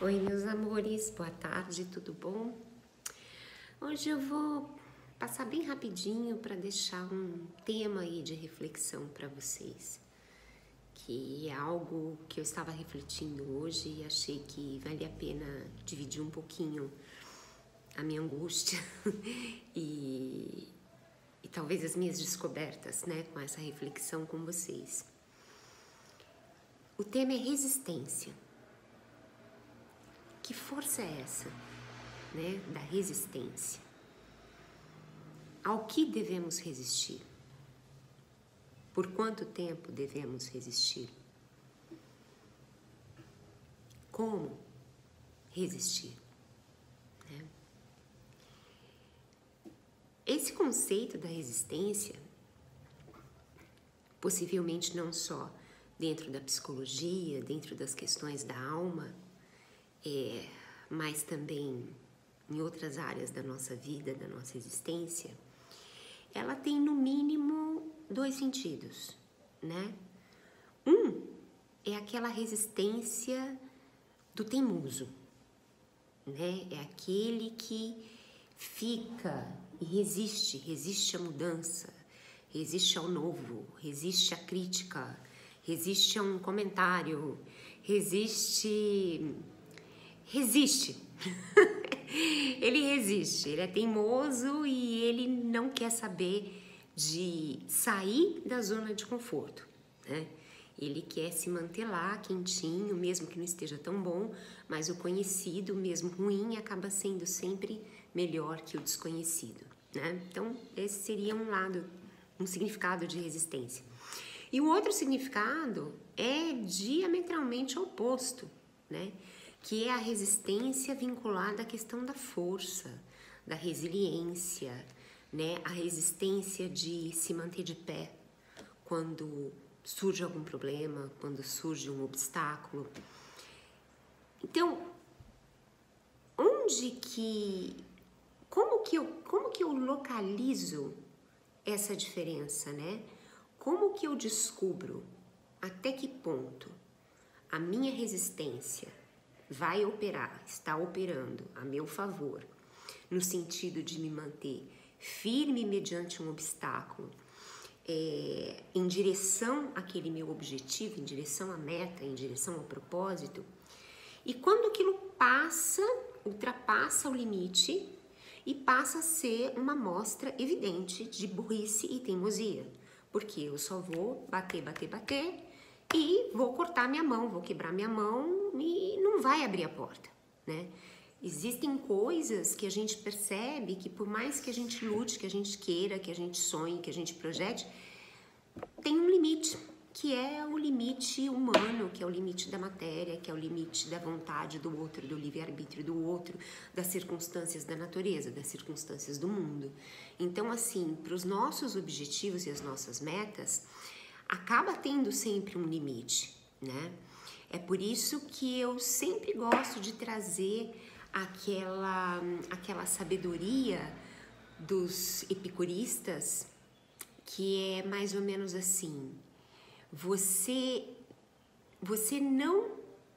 Oi, meus amores, boa tarde, tudo bom? Hoje eu vou passar bem rapidinho para deixar um tema aí de reflexão para vocês, que é algo que eu estava refletindo hoje e achei que vale a pena dividir um pouquinho a minha angústia e talvez as minhas descobertas, né, com essa reflexão com vocês. O tema é resistência. Que força é essa, né, da resistência? Ao que devemos resistir? Por quanto tempo devemos resistir? Como resistir? Né? Esse conceito da resistência, possivelmente não só dentro da psicologia, dentro das questões da alma, mas também em outras áreas da nossa vida, da nossa existência, ela tem no mínimo dois sentidos, né? Um é aquela resistência do teimoso, né? É aquele que fica e resiste à mudança, resiste ao novo, resiste à crítica, resiste a um comentário, resiste. Ele resiste, ele é teimoso e ele não quer saber de sair da zona de conforto, né? Ele quer se manter lá quentinho, mesmo que não esteja tão bom, mas o conhecido, mesmo ruim, acaba sendo sempre melhor que o desconhecido, né? Então, esse seria um lado, um significado de resistência. E o outro significado é diametralmente oposto, né? Que é a resistência vinculada à questão da força, da resiliência, né? A resistência de se manter de pé quando surge algum problema, quando surge um obstáculo. Então, como que eu localizo essa diferença, né? Como que eu descubro até que ponto a minha resistência vai operar, está operando a meu favor, no sentido de me manter firme mediante um obstáculo, em direção àquele meu objetivo, em direção à meta, em direção ao propósito, e quando aquilo ultrapassa o limite e passa a ser uma mostra evidente de burrice e teimosia, porque eu só vou bater e vou cortar minha mão, vou quebrar minha mão e não vai abrir a porta, né? Existem coisas que a gente percebe que por mais que a gente lute, que a gente queira, que a gente sonhe, que a gente projete, tem um limite, que é o limite humano, que é o limite da matéria, que é o limite da vontade do outro, do livre-arbítrio do outro, das circunstâncias da natureza, das circunstâncias do mundo. Então, assim, para os nossos objetivos e as nossas metas, acaba tendo sempre um limite, né? É por isso que eu sempre gosto de trazer aquela sabedoria dos epicuristas, que é mais ou menos assim: você não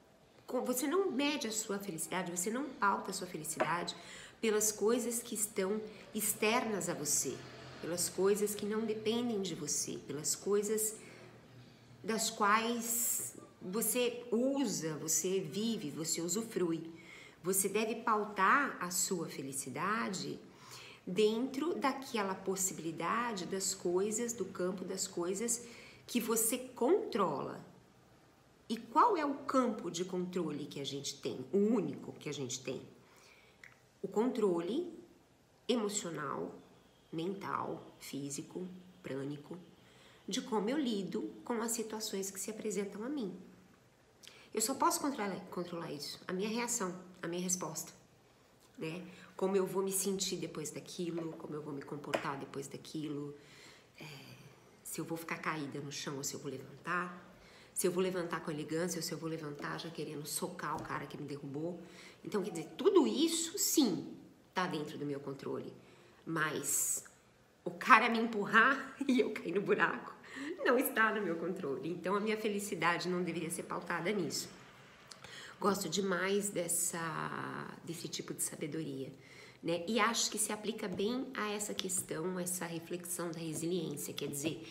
mede a sua felicidade, você não pauta a sua felicidade pelas coisas que estão externas a você, pelas coisas que não dependem de você, pelas coisas das quais você usa, você vive, você usufrui. Você deve pautar a sua felicidade dentro daquela possibilidade das coisas, do campo das coisas que você controla. E qual é o campo de controle que a gente tem? O único que a gente tem? O controle emocional, mental, físico, prânico, de como eu lido com as situações que se apresentam a mim. Eu só posso controlar isso, a minha reação, a minha resposta, né? Como eu vou me sentir depois daquilo, como eu vou me comportar depois daquilo, se eu vou ficar caída no chão ou se eu vou levantar, se eu vou levantar com elegância ou se eu vou levantar já querendo socar o cara que me derrubou. Então, quer dizer, tudo isso, sim, tá dentro do meu controle, mas o cara me empurrar e eu cair no buraco não está no meu controle. Então, a minha felicidade não deveria ser pautada nisso. Gosto demais desse tipo de sabedoria, né? E acho que se aplica bem a essa questão, essa reflexão da resiliência. Quer dizer,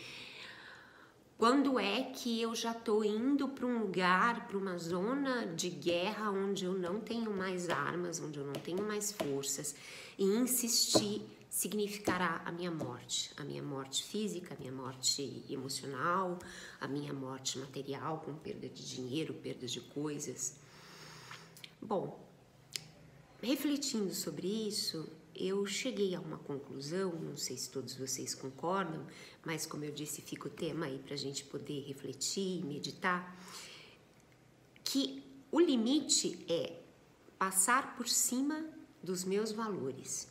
quando é que eu já estou indo para um lugar, para uma zona de guerra onde eu não tenho mais armas, onde eu não tenho mais forças, e insistir significará a minha morte física, a minha morte emocional, a minha morte material, com perda de dinheiro, perda de coisas. Bom, refletindo sobre isso, eu cheguei a uma conclusão, não sei se todos vocês concordam, mas como eu disse, fica o tema aí para a gente poder refletir e meditar, que o limite é passar por cima dos meus valores,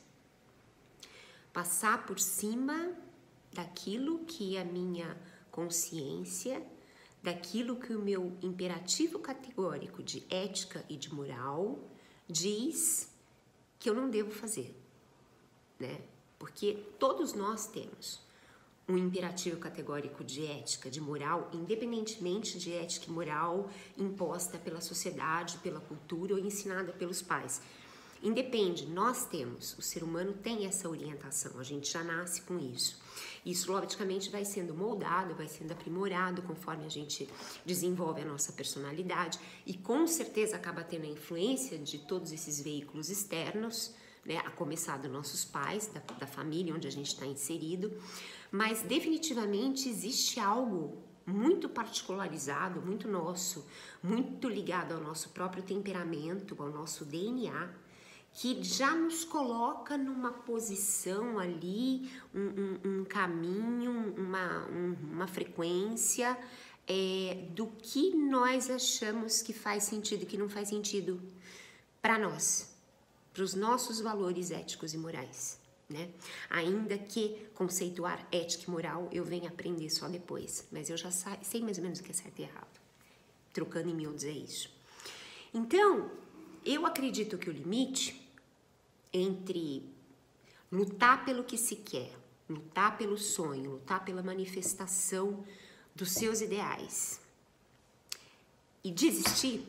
passar por cima daquilo que a minha consciência, daquilo que o meu imperativo categórico de ética e de moral diz que eu não devo fazer, né? Porque todos nós temos um imperativo categórico de ética, de moral, independentemente de ética e moral imposta pela sociedade, pela cultura ou ensinada pelos pais. Independe, nós temos, o ser humano tem essa orientação, a gente já nasce com isso. Isso, logicamente, vai sendo moldado, vai sendo aprimorado conforme a gente desenvolve a nossa personalidade e com certeza acaba tendo a influência de todos esses veículos externos, né, a começar dos nossos pais, da família onde a gente está inserido, mas definitivamente existe algo muito particularizado, muito nosso, muito ligado ao nosso próprio temperamento, ao nosso DNA, que já nos coloca numa posição ali, um caminho, uma frequência do que nós achamos que faz sentido e que não faz sentido para nós, para os nossos valores éticos e morais, né? Ainda que conceituar ética e moral eu venha aprender só depois, mas eu já sei mais ou menos o que é certo e errado. Trocando em miúdos é isso. Então, eu acredito que o limite entre lutar pelo que se quer, lutar pelo sonho, lutar pela manifestação dos seus ideais e desistir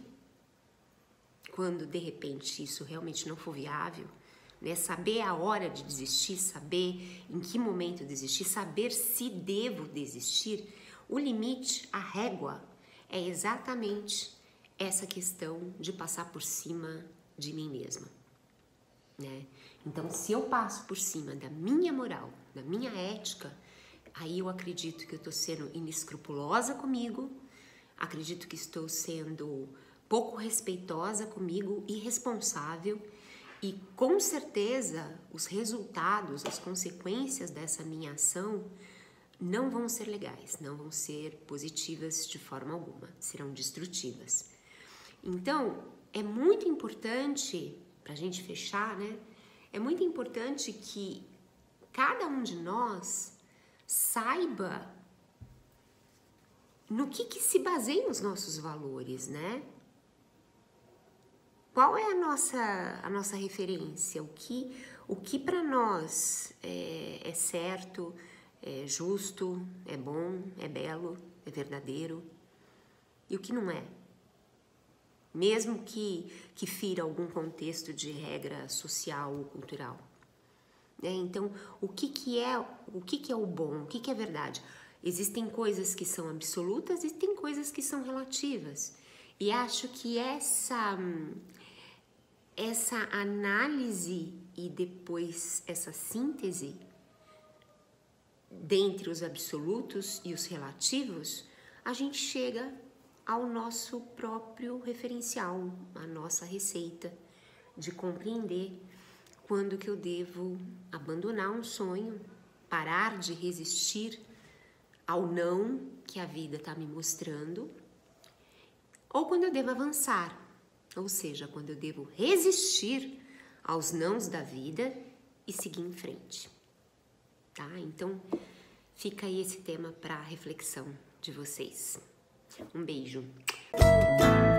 quando de repente isso realmente não for viável, né? Saber a hora de desistir, saber em que momento desistir, saber se devo desistir. O limite, a régua, é exatamente essa questão de passar por cima de mim mesma, né? Então, se eu passo por cima da minha moral, da minha ética, aí eu acredito que eu estou sendo inescrupulosa comigo, acredito que estou sendo pouco respeitosa comigo, irresponsável, e com certeza os resultados, as consequências dessa minha ação não vão ser legais, não vão ser positivas de forma alguma, serão destrutivas. Então, é muito importante, para a gente fechar, né? É muito importante que cada um de nós saiba no que se baseiam os nossos valores, né? Qual é a nossa referência? O que para nós é certo, é justo, é bom, é belo, é verdadeiro e o que não é? Mesmo que fira algum contexto de regra social ou cultural, né? Então, o que é o bom? O que é verdade? Existem coisas que são absolutas e tem coisas que são relativas. E acho que essa análise e depois essa síntese dentre os absolutos e os relativos, a gente chega ao nosso próprio referencial, a nossa receita de compreender quando que eu devo abandonar um sonho, parar de resistir ao não que a vida está me mostrando, ou quando eu devo avançar, ou seja, quando eu devo resistir aos nãos da vida e seguir em frente, tá? Então, fica aí esse tema para reflexão de vocês. Um beijo.